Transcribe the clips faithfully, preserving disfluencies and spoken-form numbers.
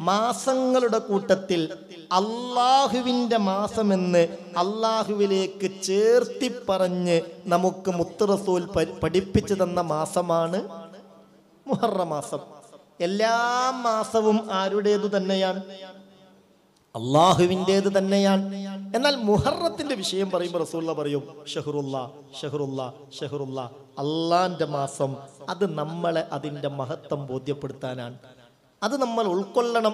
മാസങ്ങളുടെ കൂട്ടത്തിൽ അള്ളാഹുവിൻ്റെ മാസമെന്ന് അള്ളാഹുവിലേക്ക് ചേർത്തി പറഞ്ഞ് നമുക്ക് മുത്ത് റസൂൽ പഠിപ്പിച്ചു തന്ന മാസമാണ് മുഹറം മാസം. എല്ലാ മാസവും ആരുടേതു തന്നെയാണ്? അള്ളാഹുവിൻ്റേത് തന്നെയാണ്. എന്നാൽ മുഹറത്തിന്റെ വിഷയം പറയുമ്പോൾ റസൂലുള്ള പറയും ഷഹറുല്ല ഷഹറുല്ല ഷഹറുല്ല, അള്ളാന്റെ മാസം. അത് നമ്മളെ അതിൻ്റെ മഹത്വം ബോധ്യപ്പെടുത്താനാണ്. അത് നമ്മൾ ഉൾക്കൊള്ളണം.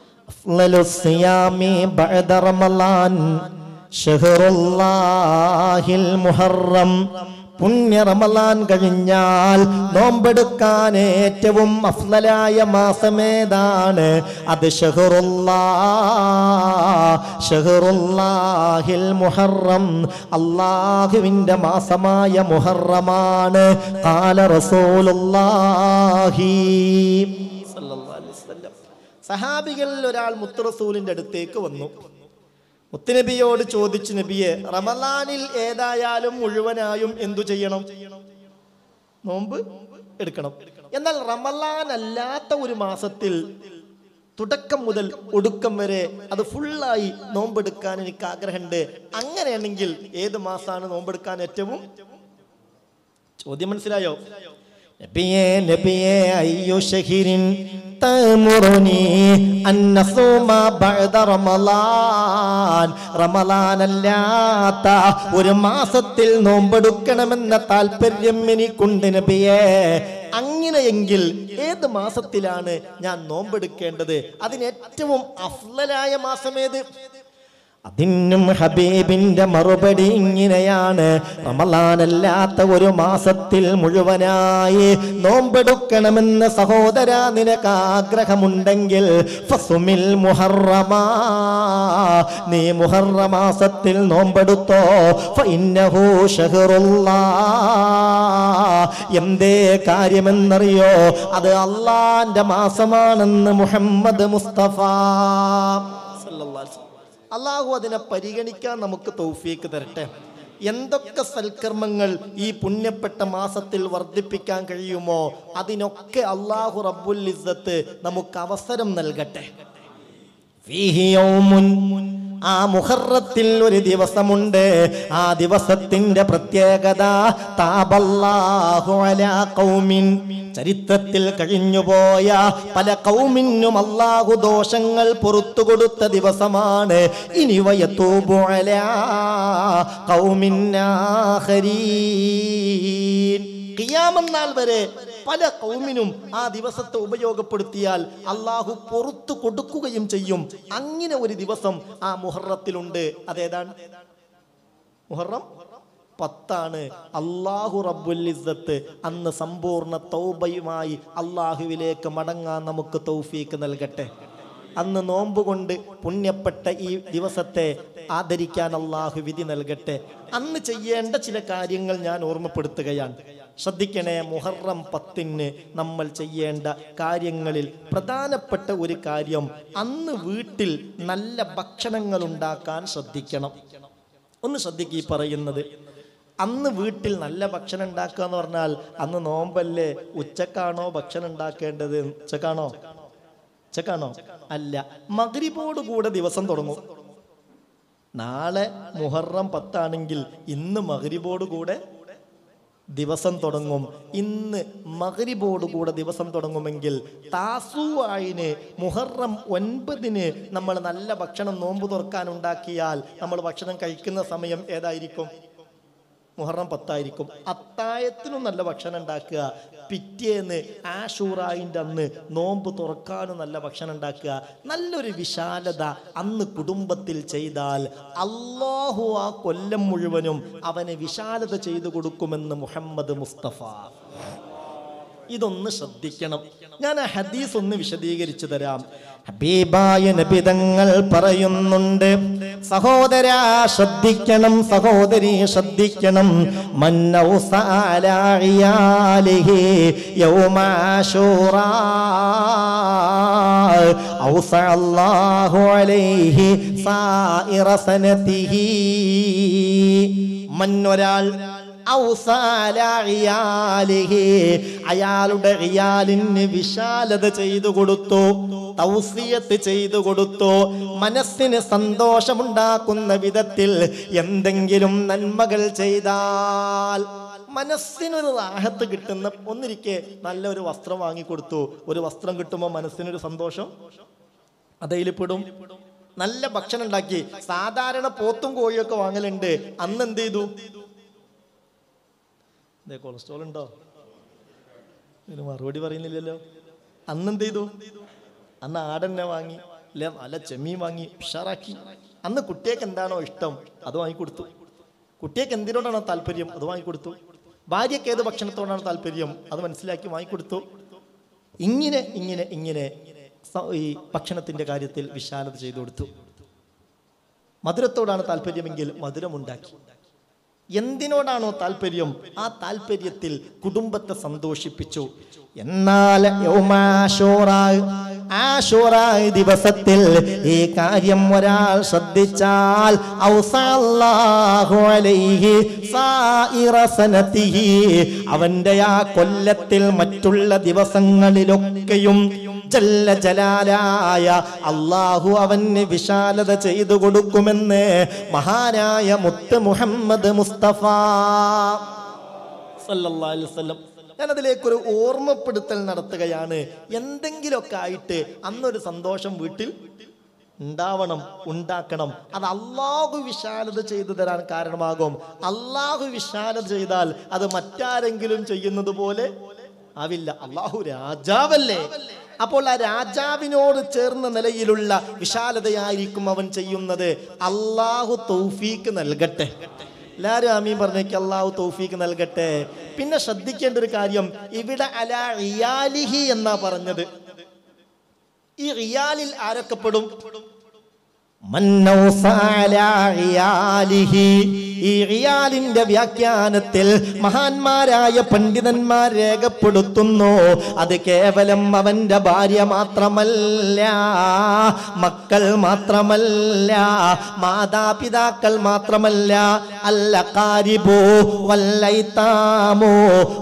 മുഹറം, പുണ്യ റമളാൻ കഴിഞ്ഞാൽ നോമ്പെടുക്കാൻ ഏറ്റവും അഫ്ളലായ മാസമേതാണ്? അത് ഷഹറുല്ലാഹ്, ഷഹറുല്ലാഹിൽ മുഹറം, അല്ലാഹുവിൻ്റെ മാസമായ മുഹറമാണ്. ഖാല റസൂലുള്ളാഹി സ്വല്ലല്ലാഹു അലൈഹി വസല്ലം. സഹാബികളിൽ ഒരാൾ മുത്ത് റസൂലിന്റെ അടുത്തേക്ക് വന്നു. മുത്തുനബിയോട് ചോദിച്ചു, നബിയെ, റമളാനിൽ ഏതായാലും മുഴുവനായും എന്തു ചെയ്യണം? നോമ്പ് എടുക്കണം. എന്നാൽ റമളാൻ അല്ലാത്ത ഒരു മാസത്തിൽ തുടക്കം മുതൽ ഒടുക്കം വരെ അത് ഫുള്ളായി നോമ്പെടുക്കാൻ എനിക്ക് ആഗ്രഹമുണ്ട്. അങ്ങനെയാണെങ്കിൽ ഏത് മാസമാണ് നോമ്പെടുക്കാൻ ഏറ്റവും? ചോദ്യം മനസ്സിലായോ? നബിയേ നബിയേ അയ്യോ ഷഹീരിൻ തഅമുറുനി അൻ നസൂമ ബഅദ റമളാൻ, റമളാനല്ലാത്ത ഒരു മാസത്തിൽ നോമ്പെടുക്കണമെന്ന താല്പര്യം എനിക്കുണ്ട് നബിയേ. അങ്ങനെയെങ്കിൽ ഏത് മാസത്തിലാണ് ഞാൻ നോമ്പെടുക്കേണ്ടത്? അതിന് ഏറ്റവും അഫ്ളലായ മാസമേത്? അതിനും ഹബീബിന്റെ മറുപടി ഇങ്ങനെയാണ്: റമളാനല്ലാത്ത ഒരു മാസത്തിൽ മുഴുവനായി നോമ്പെടുക്കണമെന്ന് സഹോദര നിനക്ക് ആഗ്രഹമുണ്ടെങ്കിൽ ഫസുമിൽ മുഹറമാ, നീ മുഹറം മാസത്തിൽ നോമ്പെടുത്തോ. ഫഇന്നഹു ഷഹറുല്ലാഹ്, എന്തേ കാര്യമെന്നറിയോ? അത് അള്ളാന്റെ മാസമാണെന്ന് മുഹമ്മദ് മുസ്തഫ സല്ലല്ലാഹു അലൈഹി വസല്ലം. അള്ളാഹു അതിനെ പരിഗണിക്കാൻ നമുക്ക് തൗഫീക്ക് തരട്ടെ. എന്തൊക്കെ സൽക്കർമ്മങ്ങൾ ഈ പുണ്യപ്പെട്ട മാസത്തിൽ വർദ്ധിപ്പിക്കാൻ കഴിയുമോ അതിനൊക്കെ അള്ളാഹു റബ്ബുൽ ഇസ്സത്ത് നമുക്ക് അവസരം നൽകട്ടെ. ഫീഹി യൗമുൻ, ആ മുഹറത്തിൽ ഒരു ദിവസമുണ്ട്. ആ ദിവസത്തിന്റെ പ്രത്യേകത താബല്ലാഹു അലാ ഖൗമിൻ, ചരിത്രത്തിൽ കഴിഞ്ഞുപോയ പല കൗമിനും അല്ലാഹു ദോഷങ്ങൾ പുറത്തു കൊടുത്ത ദിവസമാണ്. ഇനി വയതൂബു അലാ ഖൗമിൻ ആഖരീൻ, ഖിയാമത്ത് നാൾ വരെ പല കൗമിനും ആ ദിവസത്തെ ഉപയോഗപ്പെടുത്തിയാൽ അള്ളാഹു പുറത്തു കൊടുക്കുകയും ചെയ്യും. അങ്ങനെ ഒരു ദിവസം ആ മുഹറത്തിലുണ്ട്. അതേതാണ്? മുഹറം പത്താണ്. അല്ലാഹു റബ്ബുൽ ഇസ്സത്ത് അന്ന് സമ്പൂർണ്ണ തൗബയുമായി അള്ളാഹുവിലേക്ക് മടങ്ങാൻ നമുക്ക് തൗഫീക്ക് നൽകട്ടെ. അന്ന് നോമ്പ് കൊണ്ട് പുണ്യപ്പെട്ട ഈ ദിവസത്തെ ആദരിക്കാൻ അള്ളാഹു വിധി നൽകട്ടെ. അന്ന് ചെയ്യേണ്ട ചില കാര്യങ്ങൾ ഞാൻ ഓർമ്മപ്പെടുത്തുകയാണ്. ശ്രദ്ധിക്കണേ. മുഹറം പത്തിന് നമ്മൾ ചെയ്യേണ്ട കാര്യങ്ങളിൽ പ്രധാനപ്പെട്ട ഒരു കാര്യം, അന്ന് വീട്ടിൽ നല്ല ഭക്ഷണങ്ങൾ ഉണ്ടാക്കാൻ ശ്രദ്ധിക്കണം. ഒന്ന് ശ്രദ്ധിക്കുക ഈ പറയുന്നത്. അന്ന് വീട്ടിൽ നല്ല ഭക്ഷണം ഉണ്ടാക്കുക എന്ന് പറഞ്ഞാൽ അന്ന് നോമ്പല്ലേ? ഉച്ചക്കാണോ ഭക്ഷണം ഉണ്ടാക്കേണ്ടത്? ഉച്ചക്കാണോ ഉച്ചക്കാണോ അല്ല, മഗ്രിബോട് കൂടെ ദിവസം തുടങ്ങും. നാളെ മുഹറം പത്താണെങ്കിൽ ഇന്ന് മഗ്രിബോട് കൂടെ ദിവസം തുടങ്ങും. ഇന്ന് മഗ്രിബോട് കൂടെ ദിവസം തുടങ്ങുമെങ്കിൽ താസുആയിന് മുഹറം ഒൻപതിന് നമ്മൾ നല്ല ഭക്ഷണം നോമ്പ് തുറക്കാൻ ഉണ്ടാക്കിയാൽ നമ്മൾ ഭക്ഷണം കഴിക്കുന്ന സമയം ഏതായിരിക്കും? മുഹറം പത്തായിരിക്കും. അത്തായത്തിനും നല്ല ഭക്ഷണം ഉണ്ടാക്കുക. പിറ്റേന്ന് ആശൂറായിൻ്റെ അന്ന് നോമ്പ് തുറക്കാനും നല്ല ഭക്ഷണം ഉണ്ടാക്കുക. നല്ലൊരു വിശാലത അന്ന് കുടുംബത്തിൽ ചെയ്താൽ അല്ലാഹു ആ കൊല്ലം മുഴുവനും അവന് വിശാലത ചെയ്തു കൊടുക്കുമെന്ന് മുഹമ്മദ് മുസ്തഫ. ഇതൊന്ന് ശ്രദ്ധിക്കണം. ഞാൻ ആ ഹദീസ് ഒന്ന് വിശദീകരിച്ചു തരാം. ഹബീബായ നബി തങ്ങൾ പറയുന്നുണ്ട്, സഹോദരാ ശ്രദ്ധിക്കണം, സഹോദരി ശ്രദ്ധിക്കണം. മന്നൗസഅലാഇയാലിഹി യൗമ ആശൂറാ ഔസഅല്ലാഹു അലൈഹി സായിറ സനതിഹി. മന്നൊരാൾ അയാളുടെ ഇയാലിന് വിശാലത ചെയ്തു കൊടുത്തു, തൗസിയത്ത് ചെയ്തു കൊടുത്തു. മനസ്സിന് സന്തോഷമുണ്ടാക്കുന്ന വിധത്തിൽ എന്തെങ്കിലും നന്മകൾ ചെയ്താൽ മനസ്സിനൊരു റാഹത്ത് കിട്ടുന്ന ഒന്നിരിക്കെ നല്ലൊരു വസ്ത്രം വാങ്ങിക്കൊടുത്തു. ഒരു വസ്ത്രം കിട്ടുമ്പോൾ മനസ്സിനൊരു സന്തോഷം അതയിൽ പെടും. നല്ല ഭക്ഷണം ഉണ്ടാക്കി, സാധാരണ പോത്തും കോഴിയൊക്കെ വാങ്ങലുണ്ട്, അന്ന് എന്ത് ചെയ്തു? ഇതേ കൊളസ്ട്രോൾ ഉണ്ടോ? ഇതിന് മറുപടി പറയുന്നില്ലല്ലോ. അന്ന് എന്ത് ചെയ്തു? അന്ന് ആടന്നെ വാങ്ങി, അല്ലെ നല്ല ചെമ്മീൻ വാങ്ങി ഉഷാറാക്കി. അന്ന് കുട്ടിയൊക്കെ എന്താണോ ഇഷ്ടം അത് വാങ്ങിക്കൊടുത്തു. കുട്ടിയൊക്കെ എന്തിനോടാണോ താല്പര്യം അത് വാങ്ങിക്കൊടുത്തു. ഭാര്യയ്ക്ക് ഏത് ഭക്ഷണത്തോടാണ് താല്പര്യം അത് മനസ്സിലാക്കി വാങ്ങിക്കൊടുത്തു. ഇങ്ങനെ ഇങ്ങനെ ഇങ്ങനെ ഈ ഭക്ഷണത്തിന്റെ കാര്യത്തിൽ വിശാലത ചെയ്തു കൊടുത്തു. മധുരത്തോടാണ് താല്പര്യമെങ്കിൽ മധുരമുണ്ടാക്കി. എന്തിനോടാണോ താല്പര്യം ആ താല്പര്യത്തിൽ കുടുംബത്തെ സന്തോഷിപ്പിച്ചു. എന്നാൽ ദിവസത്തിൽ ഈ കാര്യം ഒരാൾ ശ്രദ്ധിച്ചാൽ അവന്റെ ആ കൊല്ലത്തിൽ മറ്റുള്ള ദിവസങ്ങളിലൊക്കെയും ജല്ല ജലാലായ അല്ലാഹു അവന് വിശാലത ചെയ്തു കൊടുക്കുമെന്ന് മഹാനായ മുത്ത് മുഹമ്മദ് മുസ്തഫ സല്ലല്ലാഹു അലൈഹി വസല്ലം. ഞാൻ അതിലേക്കൊരു ഓർമ്മപ്പെടുത്തൽ നടത്തുകയാണ്. എന്തെങ്കിലുമൊക്കെ ആയിട്ട് അന്നൊരു സന്തോഷം വീട്ടിൽ ഉണ്ടാവണം, ഉണ്ടാക്കണം. അത് അള്ളാഹു വിശാലത ചെയ്തു തരാൻ കാരണമാകും. അള്ളാഹു വിശാലത ചെയ്താൽ അത് മറ്റാരെങ്കിലും ചെയ്യുന്നത് പോലെ ആവില്ല. അള്ളാഹു രാജാവല്ലേ. അപ്പോൾ ആ രാജാവിനോട് ചേർന്ന നിലയിലുള്ള വിശാലതയായിരിക്കും അവൻ ചെയ്യുന്നത്. അള്ളാഹു തൗഫീക്ക് നൽകട്ടെ. എല്ലാവരും ആമീൻ പറഞ്ഞേക്ക്. അള്ളാഹു തൗഫീക്ക് നൽകട്ടെ. പിന്നെ ശ്രദ്ധിക്കേണ്ട ഒരു കാര്യം, ഇവിടെ അലാ ഇയാലിഹി എന്നാ പറഞ്ഞത്. ഈ ഇയാലിൽ ആരൊക്കെ പെടും? ഈ റിയാലിന്റെ വ്യാഖ്യാനത്തിൽ മഹാന്മാരായ പണ്ഡിതന്മാർ രേഖപ്പെടുത്തുന്നു, അത് കേവലം അവന്റെ ഭാര്യ മാത്രമല്ല, മക്കൾ മാത്രമല്ല, മാതാപിതാക്കൾ മാത്രമല്ല, അൽഅഖാരിബു വല്ലൈതാമു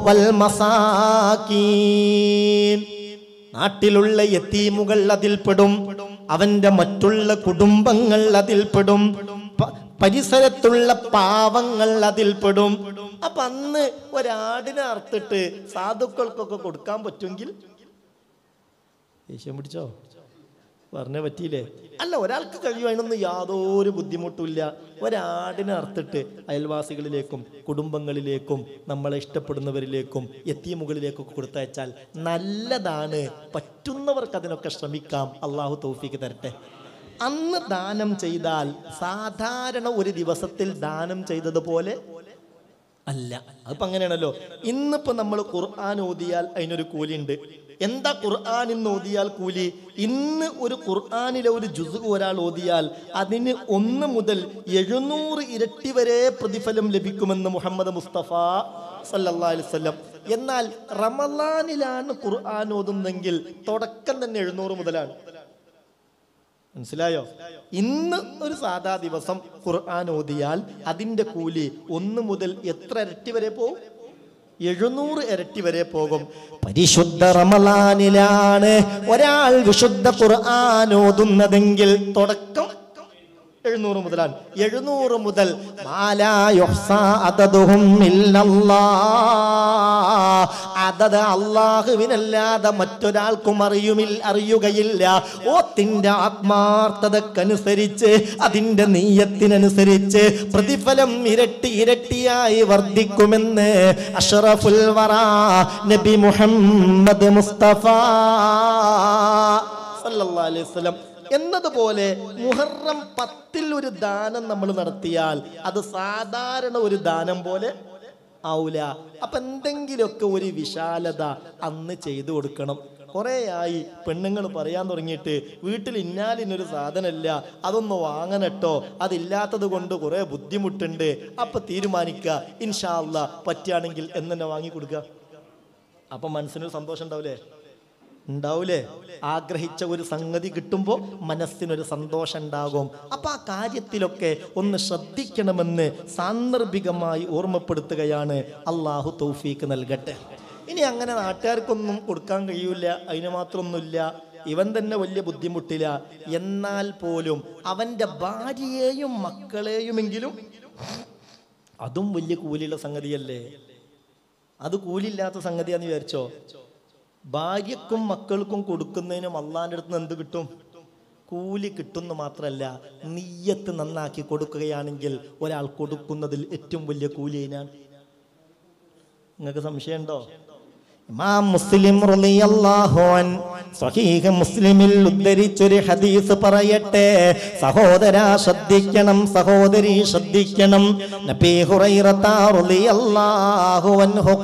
വൽമസാകീൻ, നാട്ടിലുള്ള യതീമുകൾ അതിൽപ്പെടും, അവന്റെ മറ്റുള്ള കുടുംബങ്ങൾ അതിൽപ്പെടും, പരിസരത്തുള്ള പാവങ്ങൾ അതിൽപ്പെടും. അപ്പൊ അന്ന് ഒരാടിനെ അറുത്തിട്ട് സാധുക്കൾക്കൊക്കെ കൊടുക്കാൻ പറ്റുമെങ്കിൽ ദേഷ്യം പിടിച്ചോ? പറഞ്ഞേ പറ്റിയില്ലേ? അല്ല, ഒരാൾക്ക് കഴിയും, അതിനൊന്നും യാതൊരു ബുദ്ധിമുട്ടില്ല. ഒരാടിനെ അറുത്തിട്ട് അയൽവാസികളിലേക്കും കുടുംബങ്ങളിലേക്കും നമ്മളെ ഇഷ്ടപ്പെടുന്നവരിലേക്കും യതീമുകളിലേക്കൊക്കെ കൊടുത്തയച്ചാൽ നല്ലതാണ്. പറ്റുന്നവർക്ക് അതിനൊക്കെ ശ്രമിക്കാം. അള്ളാഹു തൗഫീക്ക് തരട്ടെ. അന്ന് ദാനം ചെയ്താൽ സാധാരണ ഒരു ദിവസത്തിൽ ദാനം ചെയ്തതുപോലെ അല്ല. അതിപ്പോ അങ്ങനെയാണല്ലോ. ഇന്നിപ്പോ നമ്മൾ ഖുർആൻ ഓതിയാൽ അതിനൊരു കൂലിയുണ്ട്. എന്താ ഖുർആൻ ഇന്ന് ഓതിയാൽ കൂലി? ഇന്ന് ഒരു ഖുർആനിലെ ഒരു ജുസ് ഒരാൾ ഓതിയാൽ അതിന് ഒന്ന് മുതൽ എഴുന്നൂറ് ഇരട്ടി വരെ പ്രതിഫലം ലഭിക്കുമെന്ന് മുഹമ്മദ് മുസ്തഫ സല്ലല്ലാഹു അലൈഹി വസല്ലം. എന്നാൽ റമളാനിലാണ് ഖുർആൻ ഓതുന്നെങ്കിൽ തുടക്കം തന്നെ എഴുന്നൂറ് മുതലാണ്. മനസ്സിലായോ? ഇന്ന് ഒരു സാധാ ദിവസം ഖുർആൻ ഓതിയാൽ അതിന്റെ കൂലി ഒന്ന് മുതൽ എത്ര ഇരട്ടി വരെ പോകും? എഴുന്നൂറ് ഇരട്ടി വരെ പോകും. പരിശുദ്ധ റമളാനിലാണ് ഒരാൾ വിശുദ്ധ ഖുർആൻ ഓതുന്നതെങ്കിൽ തുടക്കം എഴുന്നൂറ് മുതലാണ്. എഴുന്നൂറ് മുതൽ അതത് അള്ളാഹുവിനല്ലാതെ മറ്റൊരാൾക്കും അറിയുമില്ല അറിയുകയില്ല. ഓത്തിന്റെ ആത്മാർത്ഥതക്കനുസരിച്ച് അതിന്റെ നീയത്തിനനുസരിച്ച് പ്രതിഫലം ഇരട്ടി ഇരട്ടിയായി വർദ്ധിക്കുമെന്ന് അഷ്റഫുൽ വറാ നബി മുഹമ്മദ് മുസ്തഫ സല്ലല്ലാഹു അലൈഹി വസല്ലം എന്നതുപോലെ മുഹറം പത്തിൽ ഒരു ദാനം നമ്മൾ നടത്തിയാൽ അത് സാധാരണ ഒരു ദാനം പോലെ ആവൂല. അപ്പൊ എന്തെങ്കിലുമൊക്കെ ഒരു വിശാലത അന്ന് ചെയ്തു കൊടുക്കണം. കുറേ ആയി പെണ്ണുങ്ങൾ പറയാൻ തുടങ്ങിയിട്ട് വീട്ടിൽ ഇന്നാലിനൊരു സാധനമില്ല, അതൊന്ന് വാങ്ങനട്ടോ, അതില്ലാത്തത് കൊണ്ട് കുറെ ബുദ്ധിമുട്ടുണ്ട്. അപ്പൊ തീരുമാനിക്കുക, ഇൻഷാ അല്ലാഹ് പറ്റുകയാണെങ്കിൽ എന്ന് തന്നെ വാങ്ങിക്കൊടുക്കുക. അപ്പൊ മനസ്സിനൊരു സന്തോഷം ഉണ്ടാവില്ലേ? ഉണ്ടാവൂലേ? ആഗ്രഹിച്ച ഒരു സംഗതി കിട്ടുമ്പോൾ മനസ്സിനൊരു സന്തോഷം ഉണ്ടാകും. അപ്പൊ ആ കാര്യത്തിലൊക്കെ ഒന്ന് ശ്രദ്ധിക്കണമെന്ന് സാന്ദർഭികമായി ഓർമ്മപ്പെടുത്തുകയാണ്. അള്ളാഹു തൗഫീക്ക് നൽകട്ടെ. ഇനി അങ്ങനെ നാട്ടുകാർക്കൊന്നും കൊടുക്കാൻ കഴിയൂല, അതിന് മാത്രമൊന്നുമില്ല, ഇവൻ തന്നെ വലിയ ബുദ്ധിമുട്ടില്ല, എന്നാൽ പോലും അവന്റെ ഭാര്യയെയും മക്കളെയുമെങ്കിലും, അതും വലിയ കൂലിയുള്ള സംഗതിയല്ലേ? അത് കൂലില്ലാത്ത സംഗതിയാന്ന് വിചാരിച്ചോ? ഭാര്യക്കും മക്കൾക്കും കൊടുക്കുന്നതിനും അള്ളാന്റെ അടുത്ത് എന്ത് കിട്ടും? കൂലി കിട്ടുന്നു മാത്രമല്ല, നിയ്യത്ത് നന്നാക്കി കൊടുക്കുകയാണെങ്കിൽ ഒരാൾ കൊടുക്കുന്നതിൽ ഏറ്റവും വലിയ കൂലി അതിനാണ്. നിങ്ങൾക്ക് സംശയമുണ്ടോ? ഇമാം മുസ്ലിം റളിയല്ലാഹു അൻഹു സ്വഹീഹ് മുസ്ലിമിൽ ഉദ്ധരിച്ചൊരു ഹദീസ് പറയട്ടെ. സഹോദരാ ശ്രദ്ധിക്കണം, സഹോദരി ശ്രദ്ധിക്കണം. നബി ഹുറൈറ റളിയല്ലാഹു അൻഹു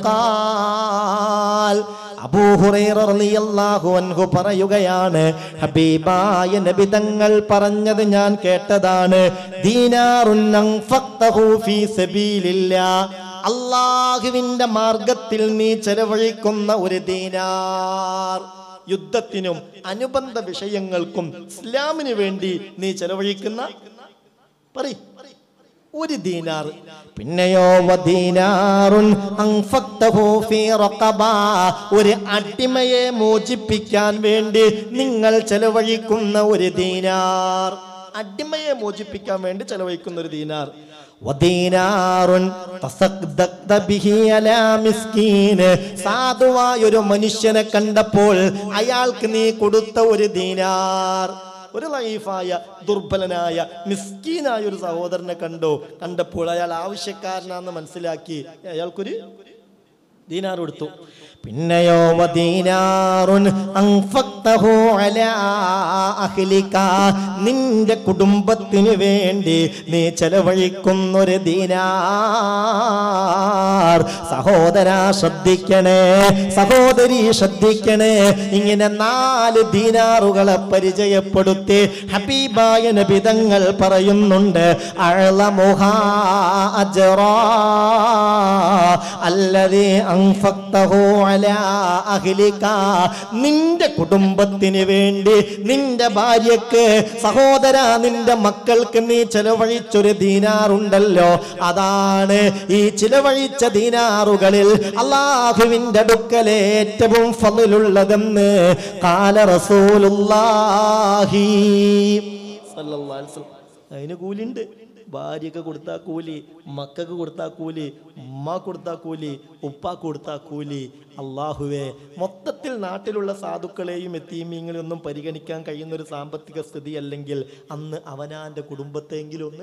ഖാൽ, അബൂ ഹുറൈറ റളിയല്ലാഹു അൻഹു പറയുകയാണ്, ഹബീബായ നബി തങ്ങൾ പറഞ്ഞത് ഞാൻ കേട്ടതാണ്. ദീനാറുൻ അൻഫഖ്തഹു ഫീ സബീലില്ലാഹ്, അല്ലാഹുവിന്റെ മാർഗത്തിൽ നീ ചെലവഴിക്കുന്ന ഒരു ദീനാർ, യുദ്ധത്തിനും അനുബന്ധ വിഷയങ്ങൾക്കും ഇസ്ലാമിന് വേണ്ടി നീ ചെലവഴിക്കുന്ന പറയ് ഒരു ദീനാർ. പിന്നെയോ വദീനാറുൻ അൻഫഖ്തഹു ഫീ റഖബ, ഒരു അടിമയെ മോചിപ്പിക്കാൻ വേണ്ടി നിങ്ങൾ ചെലവഴിക്കുന്ന ഒരു ദീനാർ, അടിമയെ മോചിപ്പിക്കാൻ വേണ്ടി ചെലവഴിക്കുന്ന ഒരു ദീനാർ. വദീനാറുൻ തസദ്ദഖ്ത ബിഹി അലാ മിസ്കീൻ, സാധുവായ ഒരു മനുഷ്യനെ കണ്ടപ്പോൾ അയാൾക്ക് നീ കൊടുത്ത ഒരു ദീനാർ. ഒരു ലൈഫായ ദുർബലനായ മിസ്കീനായ ഒരു സഹോദരനെ കണ്ടോ, കണ്ടപ്പോൾ അയാൾ ആവശ്യക്കാരനാണെന്ന് മനസ്സിലാക്കി അയാൾക്കൊരു ദീനാർ കൊടുത്തു. പിന്നെയോ വദീനാറുൻ അൻഫഖ്തഹു അലാ അഹ്ലിക, നിന്റെ കുടുംബത്തിന് വേണ്ടി നീ ചെലവഴിക്കുന്ന ഒരു ദീനാർ. സഹോദരാ ശ്രദ്ധിക്കണേ, സഹോദരി ശ്രദ്ധിക്കണേ. ഇങ്ങനെ നാല് ദീനാറുകളെ പരിചയപ്പെടുത്തി ഹബീബായ നബി തങ്ങൾ പറയുന്നുണ്ട്, അഅ്ലമുഹാ അജ്റാ അല്ലദീ അൻഫഖ്തഹു അലാ അഹ്ലിക, നിന്റെ കുടുംബത്തിന് വേണ്ടി, നിന്റെ ഭാര്യക്ക്, സഹോദര നിന്റെ മക്കൾക്ക് നീ ചെലവഴിച്ചൊരു ദീനാർ ഉണ്ടല്ലോ, അതാണ് ഈ ചിലവഴിച്ച ദീനാറുകളിൽ അല്ലാഹുവിന്റെ അടുക്കൽ ഏറ്റവും ഫളിലുള്ളതെന്ന് ഖാല റസൂലുള്ളാഹി സ്വല്ലല്ലാഹു അലൈഹി വസല്ലം. അതിന് കൂലിണ്ട്. ഭാര്യക്ക് കൊടുത്താ കൂലി, മക്കൾക്ക് കൊടുത്താ കൂലി, ഉമ്മ കൊടുത്താ കൂലി, ഉപ്പ കൊടുത്താ കൂലി. അള്ളാഹുവേ, മൊത്തത്തിൽ നാട്ടിലുള്ള സാധുക്കളെയും യതീമീങ്ങളെയും ഒന്നും പരിഗണിക്കാൻ കഴിയുന്ന ഒരു സാമ്പത്തിക സ്ഥിതി അല്ലെങ്കിൽ അന്ന് അവനാന്റെ കുടുംബത്തെങ്കിലും ഒന്ന്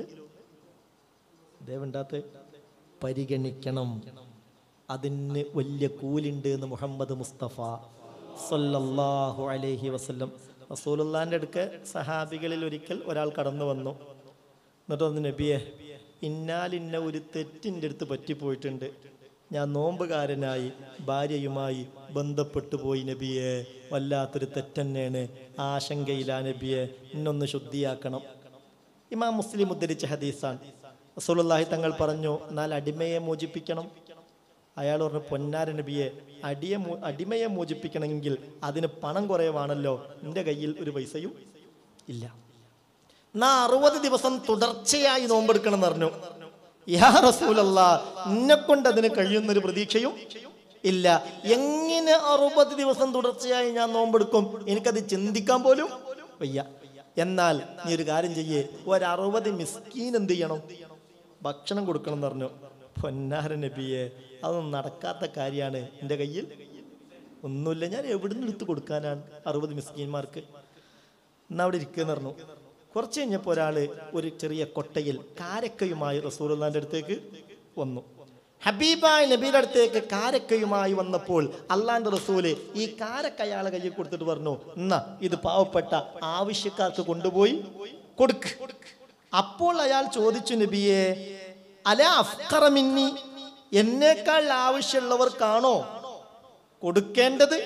ദേവണ്ടാത്ത പരിഗണിക്കണം. അതിന് വലിയ കൂലിണ്ട് എന്ന് മുഹമ്മദ് മുസ്തഫ സല്ലല്ലാഹു അലൈഹി വസല്ലം. റസൂലുള്ളാഹിന്റെ അടുക്ക സഹാബികളിൽ ഒരിക്കൽ ഒരാൾ കടന്നു വന്നു. എന്നിട്ട് ഒന്ന്, നബിയെ, ഇന്നാലിന്ന ഒരു തെറ്റിൻ്റെ അടുത്ത് പറ്റിപ്പോയിട്ടുണ്ട്, ഞാൻ നോമ്പുകാരനായി ഭാര്യയുമായി ബന്ധപ്പെട്ടു പോയി നബിയെ, വല്ലാത്തൊരു തെറ്റന്നെയാണ്, ആശങ്കയിലാ നബിയെ, ഇന്നൊന്ന് ശുദ്ധിയാക്കണം. ഇമാം മുസ്ലിം ഉദ്ധരിച്ച ഹദീസാണ്. റസൂലുള്ളാഹി തങ്ങൾ പറഞ്ഞു, എന്നാൽ അടിമയെ മോചിപ്പിക്കണം. അയാൾ പറഞ്ഞു, പൊന്നാര നബിയെ, അടിയെ അടിമയെ മോചിപ്പിക്കണമെങ്കിൽ അതിന് പണം കുറവാണല്ലോ, എൻ്റെ കയ്യിൽ ഒരു പൈസയും ഇല്ല. നാ അറുപത് ദിവസം തുടർച്ചയായി നോമ്പെടുക്കണം എന്ന് പറഞ്ഞു. യാ റസൂലല്ലാഹ്, എന്നെ കൊണ്ട് അതിന് കഴിയുന്നൊരു പ്രതീക്ഷയും ഇല്ല. എങ്ങനെ അറുപത് ദിവസം തുടർച്ചയായി ഞാൻ നോമ്പെടുക്കും? എനിക്കത് ചിന്തിക്കാൻ പോലും വയ്യ. എന്നാൽ നീ ഒരു കാര്യം ചെയ്യേ, ഒരറുപത് മിസ്കീൻ എന്ത് ചെയ്യണം? ഭക്ഷണം കൊടുക്കണം എന്ന് പറഞ്ഞു. പൊന്നാര നബിയെ, അതൊന്നും നടക്കാത്ത കാര്യമാണ്, എൻ്റെ കയ്യിൽ ഒന്നുമില്ല, ഞാൻ എവിടുന്ന് എടുത്ത് കൊടുക്കാനാണ് അറുപത് മിസ്കീന്മാർക്ക്? എന്നാ അവിടെ ഇരിക്കുമെന്ന് പറഞ്ഞു. കുറച്ച് കഴിഞ്ഞപ്പോൾ ഒരാൾ ഒരു ചെറിയ കൊട്ടയിൽ കാരക്കയുമായി റസൂലുള്ളാഹിന്റെ അടുത്തേക്ക് വന്നു. ഹബീബായ നബിയുടെ അടുത്തേക്ക് കാരക്കയുമായി വന്നപ്പോൾ അള്ളാന്റെ റസൂല് ഈ കാരക്ക അയാളെ കയ്യിൽ കൊടുത്തിട്ട് പറഞ്ഞു, എന്നാ ഇത് പാവപ്പെട്ട ആവശ്യക്കാർക്ക് കൊണ്ടുപോയി കൊടുക്ക്. അപ്പോൾ അയാൾ ചോദിച്ചു, നബിയെ, അലാ അഫ്ഖറ മിന്നി, എന്നേക്കാൾ ആവശ്യമുള്ളവർക്കാണോ കൊടുക്കേണ്ടത്?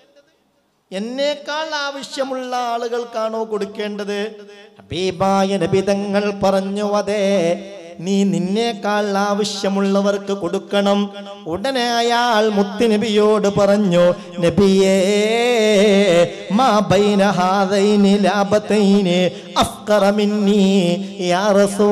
എന്നേക്കാൾ ആവശ്യമുള്ള ആളുകൾക്കാണോ കൊടുക്കേണ്ടത്? ഹബീബായ നബി തങ്ങൾ പറഞ്ഞു, അതെ. നീ നിന്നേക്കാൾ ആവശ്യമുള്ളവർക്ക് കൊടുക്കണം. ഉടനെ അയാൾ മുത്തുനബിയോട് പറഞ്ഞു, നബിയേ മാ ബൈന ഹാദൈനി ലാബതൈനി അഫ്ഖറ മിന്നി യാ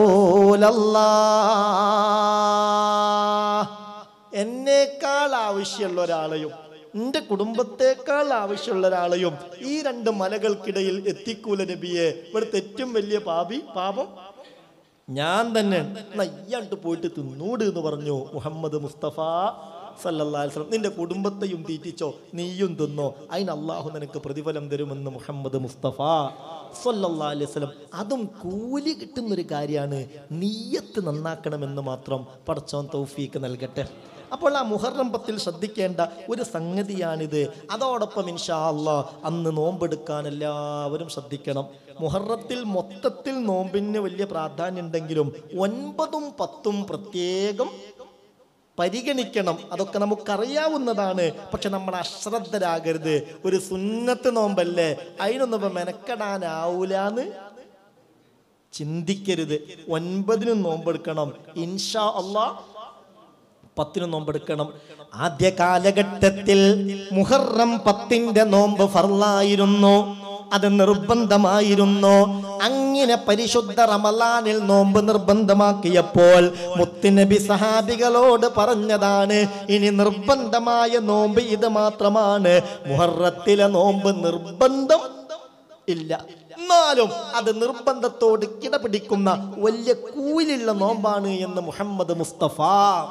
റസൂലല്ലാഹ്. എന്നേക്കാൾ ആവശ്യമുള്ള ഒരാളെയും എന്റെ കുടുംബത്തെക്കാൾ ആവശ്യമുള്ള ഒരാളെയും ഈ രണ്ട് മലകൾക്കിടയിൽ എത്തിക്കൂല നബിയെ. ഇവിടുത്തെ ഏറ്റവും വലിയ പാപി പാപം ഞാൻ തന്നെ. നയ്യാണ്ട് പോയിട്ട് തിന്നൂട് എന്ന് പറഞ്ഞു മുഹമ്മദ് മുസ്തഫ സല്ലല്ലാഹു അലൈഹി വസല്ലം. നിന്റെ കുടുംബത്തെയും തീറ്റിച്ചോ, നീയും തിന്നോ, അതിന് അള്ളാഹു നിനക്ക് പ്രതിഫലം തരുമെന്ന് മുഹമ്മദ് മുസ്തഫ സല്ലല്ലാഹു അലൈഹി വസല്ലം. അതും കൂലി കിട്ടുന്നൊരു കാര്യമാണ്. നിയ്യത്ത് നന്നാക്കണമെന്ന് മാത്രം പടച്ചോൻ തൗഫീക്ക് നൽകട്ടെ. അപ്പോൾ ആ മുഹറം പത്തിൽ ശ്രദ്ധിക്കേണ്ട ഒരു സംഗതിയാണിത്. അതോടൊപ്പം ഇൻഷാ അല്ലാഹ് അന്ന് നോമ്പെടുക്കാൻ എല്ലാവരും ശ്രദ്ധിക്കണം. മുഹറത്തിൽ മൊത്തത്തിൽ നോമ്പിന് വലിയ പ്രാധാന്യം ഉണ്ടെങ്കിലും ഒൻപതും പത്തും പ്രത്യേകം പരിഗണിക്കണം. അതൊക്കെ നമുക്കറിയാവുന്നതാണ്. പക്ഷെ നമ്മൾ അശ്രദ്ധരാകരുത്. ഒരു സുന്നത്ത് നോമ്പല്ലേ, അതിനൊന്നും ഇപ്പം മെനക്കെടാനാവൂലാന്ന് ചിന്തിക്കരുത്. ഒൻപതിനും നോമ്പെടുക്കണം ഇൻഷാ അല്ലാഹ്, പത്തിനും നോമ്പെടുക്കണം. ആദ്യ കാലഘട്ടത്തിൽ മുഹറം പത്തിന്റെ നോമ്പ് ഫർളായിരുന്നു, അത് നിർബന്ധമായിരുന്നു. അങ്ങനെ പരിശുദ്ധ റമളാനിൽ നോമ്പ് നിർബന്ധമാക്കിയപ്പോൾ മുത്തുനബി സഹാബികളോട് പറഞ്ഞതാണ്, ഇനി നിർബന്ധമായ നോമ്പ് ഇത് മാത്രമാണ്. മുഹറത്തിലെ നോമ്പ് നിർബന്ധം ഇല്ല, എന്നാലും അത് നിർബന്ധത്തോട് കിടപിടിക്കുന്ന വലിയ കൂലിയുള്ള നോമ്പാണ് എന്ന് മുഹമ്മദ് മുസ്തഫ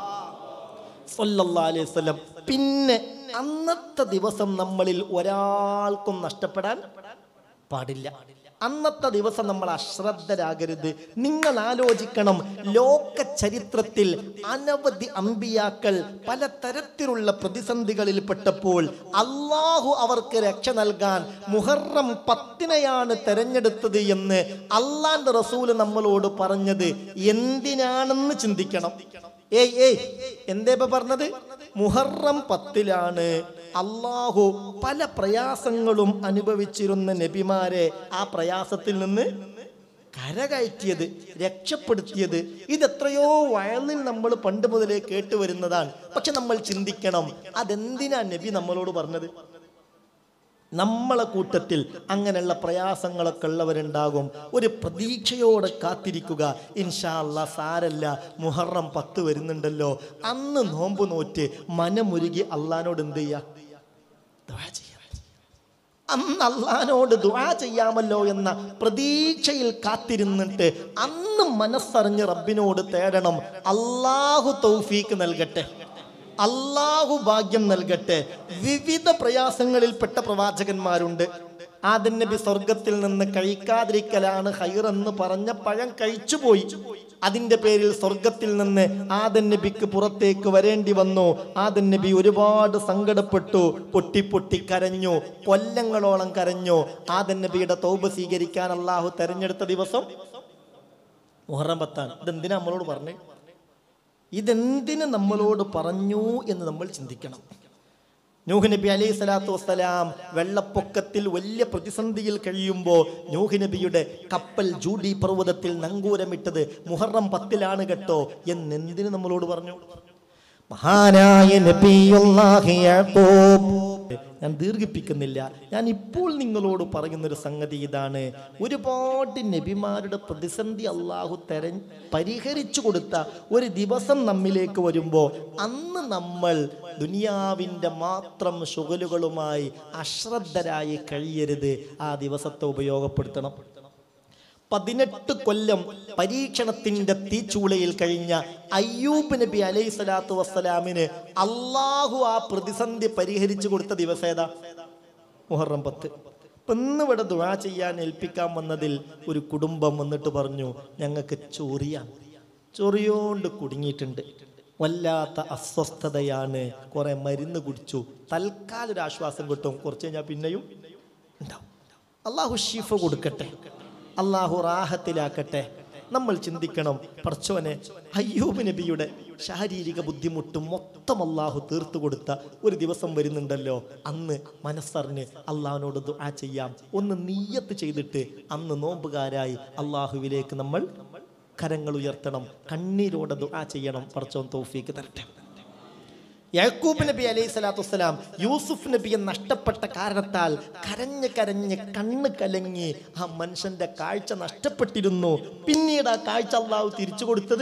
സല്ലല്ലാഹു അലൈഹി വസല്ലം. പിന്നെ അന്നത്തെ ദിവസം നമ്മളിൽ ഒരാൾക്കും നഷ്ടപ്പെടാൻ പാടില്ല. അന്നത്തെ ദിവസം നമ്മൾ അശ്രദ്ധരാകരുത്. നിങ്ങൾ ആലോചിക്കണം, ലോക ചരിത്രത്തിൽ അനവധി അമ്പിയാക്കൾ പല തരത്തിലുള്ള പ്രതിസന്ധികളിൽ പെട്ടപ്പോൾ അള്ളാഹു അവർക്ക് രക്ഷ നൽകാൻ മുഹറം പത്തിനെയാണ് തെരഞ്ഞെടുത്തത് എന്ന് അള്ളാന്റെ റസൂല് നമ്മളോട് പറഞ്ഞത് എന്തിനാണെന്ന് ചിന്തിക്കണം. ഏയ് ഏയ് എന്തേപ്പ പറഞ്ഞത്? മുഹറം പത്തിലാണ് അള്ളാഹു പല പ്രയാസങ്ങളും അനുഭവിച്ചിരുന്ന നബിമാരെ ആ പ്രയാസത്തിൽ നിന്ന് കരകയറ്റിയത്, രക്ഷപ്പെടുത്തിയത്. ഇതെത്രയോ വയലിൽ നമ്മൾ പണ്ട് മുതലേ കേട്ടുവരുന്നതാണ്. പക്ഷെ നമ്മൾ ചിന്തിക്കണം, അതെന്തിനാ നബി നമ്മളോട് പറഞ്ഞത്? നമ്മളെ കൂട്ടത്തിൽ അങ്ങനെയുള്ള പ്രയാസങ്ങളൊക്കെ ഉള്ളവരുണ്ടാകും. ഒരു പ്രതീക്ഷയോടെ കാത്തിരിക്കുക. ഇൻഷാ അല്ലാഹ് സാരല്ല, മുഹറം പത്ത് വരുന്നുണ്ടല്ലോ, അന്ന് നോമ്പ് നോറ്റ് മനമുരുകി അള്ളാനോട് എന്ത് ചെയ്യുക? ദുആ ചെയ്യാം. അന്ന് അള്ളാനോട് ദുആ ചെയ്യാമല്ലോ എന്ന പ്രതീക്ഷയിൽ കാത്തിരുന്നിട്ട് അന്ന് മനസ്സറിഞ്ഞ് റബ്ബിനോട് തേടണം. അള്ളാഹു തൗഫീക്ക് നൽകട്ടെ, അള്ളാഹു ഭാഗ്യം നൽകട്ടെ. വിവിധ പ്രയാസങ്ങളിൽപ്പെട്ട പ്രവാചകന്മാരുണ്ട്. ആദം നബി സ്വർഗത്തിൽ നിന്ന് കഴിക്കാതിരിക്കലാണ് ഹൈറെന്ന് പറഞ്ഞ പഴം കഴിച്ചുപോയി. അതിന്റെ പേരിൽ സ്വർഗത്തിൽ നിന്ന് ആദം നബിക്ക് പുറത്തേക്ക് വരേണ്ടി വന്നു. ആദം നബി ഒരുപാട് സങ്കടപ്പെട്ടു, പൊട്ടി പൊട്ടി കരഞ്ഞു, കൊല്ലങ്ങളോളം കരഞ്ഞു. ആദം നബിയുടെ തൗബ സ്വീകരിക്കാൻ അള്ളാഹു തെരഞ്ഞെടുത്ത ദിവസം മുഹറം പത്താണ്. ഇതെന്തിനാ നമ്മളോട് പറഞ്ഞു? ഇതെന്തിന് നമ്മളോട് പറഞ്ഞു എന്ന് നമ്മൾ ചിന്തിക്കണം. നൂഹ് നബി അലൈഹി സ്വലാത്തു വസ്സലാം വെള്ളപ്പൊക്കത്തിൽ വലിയ പ്രതിസന്ധിയിൽ കഴിയുമ്പോൾ നൂഹ് നബിയുടെ കപ്പൽ ജൂഡി പർവ്വതത്തിൽ നങ്കൂരമിട്ടത് മുഹറം പത്തിലാണ് കേട്ടോ എന്നെന്തിന് നമ്മളോട് പറഞ്ഞു? മഹാനായ നബിയുല്ലാഹി യാക്കൂബ്, ഞാൻ ദീർഘിപ്പിക്കുന്നില്ല, ഞാൻ ഇപ്പോൾ നിങ്ങളോട് പറയുന്നൊരു സംഗതി ഇതാണ്. ഒരുപാട് നബിമാരുടെ പ്രതിസന്ധി അള്ളാഹു തെര പരിഹരിച്ചു കൊടുത്ത ഒരു ദിവസം നമ്മിലേക്ക് വരുമ്പോൾ അന്ന് നമ്മൾ ദുനിയാവിൻ്റെ മാത്രം ശുഗലുകളുമായി അശ്രദ്ധരായി കഴിയരുത്. ആ ദിവസത്തെ ഉപയോഗപ്പെടുത്തണം. പതിനെട്ട് കൊല്ലം പരീക്ഷണത്തിന്റെ തീച്ചൂളയിൽ കഴിഞ്ഞ അയ്യൂബ് നബി അലൈഹി സ്വലാത്തു വസ്സലാമിന് അള്ളാഹു ആ പ്രതിസന്ധി പരിഹരിച്ചു കൊടുത്ത ദിവസം ഏതാ? മുഹറം പത്ത്. ഇന്നിവിടെ ദുആ ചെയ്യാൻ ഏൽപ്പിക്കാൻ വന്നതിൽ ഒരു കുടുംബം വന്നിട്ട് പറഞ്ഞു, ഞങ്ങൾക്ക് ചൊറിയാണ്, ചൊറിയോണ്ട് കുടുങ്ങിയിട്ടുണ്ട്, വല്ലാത്ത അസ്വസ്ഥതയാണ്, കുറെ മരുന്ന് കുടിച്ചു, തൽക്കാലം ഒരു ആശ്വാസം കിട്ടും, കുറച്ച് കഴിഞ്ഞാൽ പിന്നെയും ഉണ്ടാവും. അള്ളാഹു ഷിഫ കൊടുക്കട്ടെ, അള്ളാഹു റാഹത്തിലാക്കട്ടെ. നമ്മൾ ചിന്തിക്കണം, പടച്ചോനെ അയ്യൂബ് നബിയുടെ ശാരീരിക ബുദ്ധിമുട്ട് മൊത്തം അള്ളാഹു തീർത്തു കൊടുത്ത ഒരു ദിവസം വരുന്നുണ്ടല്ലോ, അന്ന് മനസ്സറിഞ്ഞ് അള്ളാഹുവിനോട് ദുആ ചെയ്യാം. ഒന്ന് നിയ്യത്ത് ചെയ്തിട്ട് അന്ന് നോമ്പുകാരായി അള്ളാഹുവിലേക്ക് നമ്മൾ കരങ്ങൾ ഉയർത്തണം, കണ്ണീരോടെ ദുആ ചെയ്യണം. പടച്ചോൻ തൗഫീക്ക് തരട്ടെ. യാക്കൂബ് നബി അലൈഹി സ്വലാത്തു വസ്സലാം യൂസുഫ് നബിയെ നഷ്ടപ്പെട്ട കാരണത്താൽ കരഞ്ഞ് കരഞ്ഞ് കണ്ണ് കലങ്ങി ആ മനുഷ്യന്റെ കാഴ്ച നഷ്ടപ്പെട്ടിരുന്നു. പിന്നീട് ആ കാഴ്ച അള്ളാഹു തിരിച്ചു കൊടുത്തത്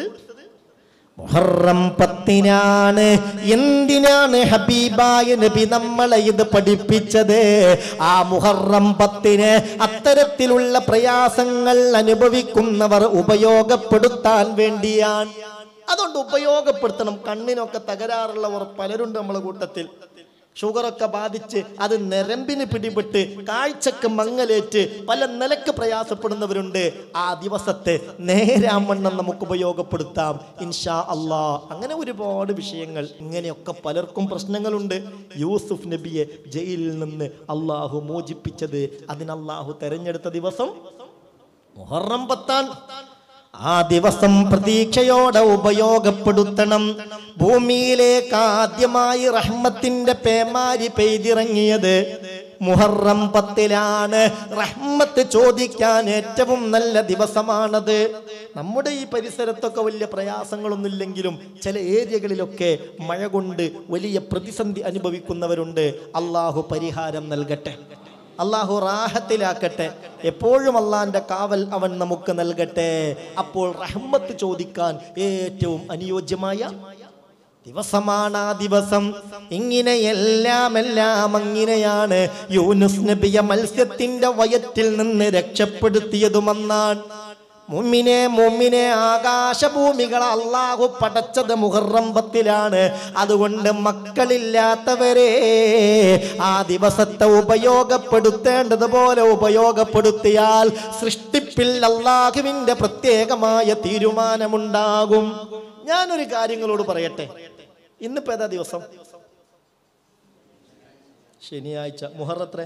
മുഹറം പത്തിനാണ്. എന്തിനാണ് ഹബീബായ നബി നമ്മളെ ഇത് പഠിപ്പിച്ചത്? ആ മുഹറം പത്തിന് അത്തരത്തിലുള്ള പ്രയാസങ്ങൾ അനുഭവിക്കുന്നവർ ഉപയോഗപ്പെടുത്താൻ വേണ്ടിയാണ്. അതുകൊണ്ട് ഉപയോഗപ്പെടുത്തണം. കണ്ണിനൊക്കെ തകരാറുള്ളവർ പലരുണ്ട് നമ്മളെ കൂട്ടത്തിൽ. ഷുഗറൊക്കെ ബാധിച്ച് അത് നരമ്പിന് പിടിപെട്ട് കാഴ്ചക്ക് മങ്ങലേറ്റ് പല നിലക്ക് പ്രയാസപ്പെടുന്നവരുണ്ട്. ആ ദിവസത്തെ നേരാമണ്ണം നമുക്ക് ഉപയോഗപ്പെടുത്താം ഇൻഷാ അല്ലാ. അങ്ങനെ ഒരുപാട് വിഷയങ്ങൾ, ഇങ്ങനെയൊക്കെ പലർക്കും പ്രശ്നങ്ങളുണ്ട്. യൂസുഫ് നബിയെ ജയിലിൽ നിന്ന് അള്ളാഹു മോചിപ്പിച്ചത്, അതിന് അള്ളാഹു തെരഞ്ഞെടുത്ത ദിവസം മുഹറം പത്താൻ. ആ ദിവസം പ്രതീക്ഷയോടെ ഉപയോഗപ്പെടുത്തണം. ഭൂമിയിലേക്ക് ആദ്യമായി റഹ്മത്തിന്റെ പേമാരി പെയ്തിറങ്ങിയത് മുഹറം പത്തിലാണ്. റഹ്മത്ത് ചോദിക്കാൻ ഏറ്റവും നല്ല ദിവസമാണത്. നമ്മുടെ ഈ പരിസരത്തൊക്കെ വലിയ പ്രയാസങ്ങളൊന്നുമില്ലെങ്കിലും ചില ഏരിയകളിലൊക്കെ മഴ കൊണ്ട് വലിയ പ്രതിസന്ധി അനുഭവിക്കുന്നവരുണ്ട്. അള്ളാഹു പരിഹാരം നൽകട്ടെ, അള്ളാഹു റാഹത്തിലാക്കട്ടെ. എപ്പോഴും അള്ളാന്റെ കാവൽ അവൻ നമുക്ക് നൽകട്ടെ. അപ്പോൾ റഹ്മത്ത് ചോദിക്കാൻ ഏറ്റവും അനുയോജ്യമായ ദിവസമാണ് ആ ദിവസം. ഇങ്ങനെയെല്ലാം എല്ലാം അങ്ങനെയാണ് യൂനുസ് നബിയെ മത്സ്യത്തിന്റെ വയറ്റിൽ നിന്ന് രക്ഷപ്പെടുത്തിയതുമെന്നാണ്. മുഅ്മിനെ മുഅ്മിനെ ആകാശഭൂമികളെ അള്ളാഹു പടച്ചത് മുഹറം പത്തിലാണ്. അതുകൊണ്ട് മക്കളില്ലാത്തവരെ ആ ദിവസത്തെ ഉപയോഗപ്പെടുത്തേണ്ടതുപോലെ ഉപയോഗപ്പെടുത്തിയാൽ സൃഷ്ടിപ്പിൽ അള്ളാഹുവിന്റെ പ്രത്യേകമായ തീരുമാനമുണ്ടാകും. ഞാനൊരു കാര്യങ്ങളോട് പറയട്ടെ. ഇന്നിപ്പോ ഏതാ ദിവസം? ശനിയാഴ്ച. മുഹറത്ര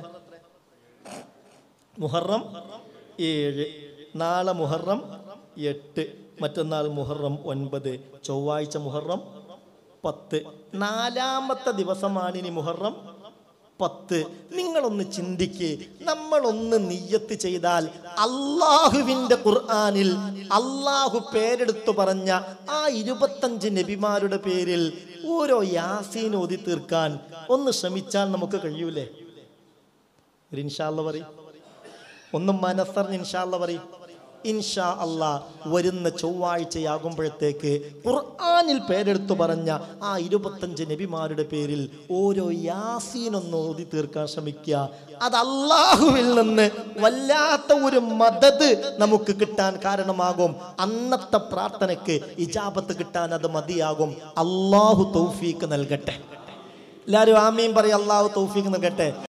മുഹറം ഏഴ്, നാളെ മുഹറം എട്ട്, മറ്റന്നാൾ മുഹറം ഒൻപത്, ചൊവ്വാഴ്ച മുഹറം പത്ത്. നാലാമത്തെ ദിവസമാണ് ഇനി മുഹറം പത്ത്. നിങ്ങളൊന്ന് ചിന്തിക്ക്, നമ്മളൊന്ന് നിയ്യത്ത് ചെയ്താൽ അള്ളാഹുവിന്റെ ഖുർആനിൽ അള്ളാഹു പേരെടുത്തു പറഞ്ഞ ആ ഇരുപത്തഞ്ച് നബിമാരുടെ പേരിൽ ഓരോ യാസീൻ ഓതി തീർക്കാൻ ഒന്ന് ശ്രമിച്ചാൽ നമുക്ക് കഴിയൂലേ? ഒരു ഇൻഷാ അല്ലാഹ് പറയും, ഒന്ന് മനസ്സറിഞ്ഞ് ഇൻഷാ അല്ലാഹ് പറയും. ഇൻഷാ അല്ലാ വരുന്ന ചൊവ്വാഴ്ചയാകുമ്പോഴത്തേക്ക് ഖുർആനിൽ പേരെടുത്തു പറഞ്ഞ ആ ഇരുപത്തഞ്ച് നബിമാരുടെ പേരിൽ ഓരോ യാസീനൊന്ന് ഓതി തീർക്കാൻ ശ്രമിക്കുക. അത് അള്ളാഹുവിൽ നിന്ന് വല്ലാത്ത ഒരു മദദ് നമുക്ക് കിട്ടാൻ കാരണമാകും. അന്നത്തെ പ്രാർത്ഥനയ്ക്ക് ഇജാബത്ത് കിട്ടാൻ അത് മതിയാകും. അള്ളാഹു തൗഫീക്ക് നൽകട്ടെ. എല്ലാവരും ആമീൻ പറയും. അള്ളാഹു തൗഫീക്ക് നൽകട്ടെ.